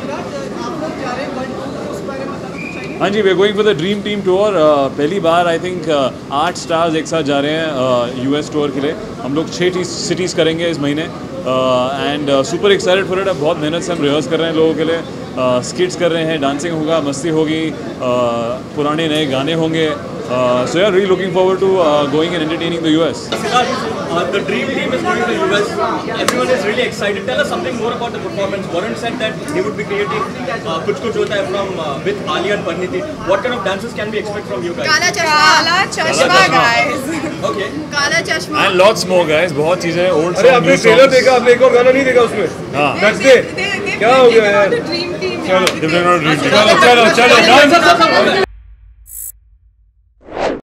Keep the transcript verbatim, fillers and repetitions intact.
हाँ जी, we're going for the dream team tour. पहली बार आई थिंक uh, आठ स्टार्स एक साथ जा रहे हैं यूएस टूर के लिए। हम लोग छः सिटीज़ करेंगे इस महीने and super excited for it. अब बहुत मेहनत से हम रिहर्स कर रहे हैं लोगों के लिए, स्किट्स uh, कर रहे हैं, डांसिंग होगा, मस्ती होगी, uh, पुराने नए गाने होंगे। सो यार really looking forward to going and entertaining the US. Uh, the dream team is going to the U S. Everyone is really excited. Tell us something more about the performance. Varun said that he would be creating uh, Kuch Kuch Hota Hai from uh, with Ali and Parniti. What kind of dances can we expect from you guys? Kala Chashma, Kala Chashma, guys. Okay. Kala Chashma. And lots more guys. बहुत चीजें old songs. अरे आपने trailer देखा, आपने एक और गाना नहीं देखा उसमें? हाँ. That's it. क्या हो गया यार? Dream team. चलो, चलो, चलो, चलो, चलो.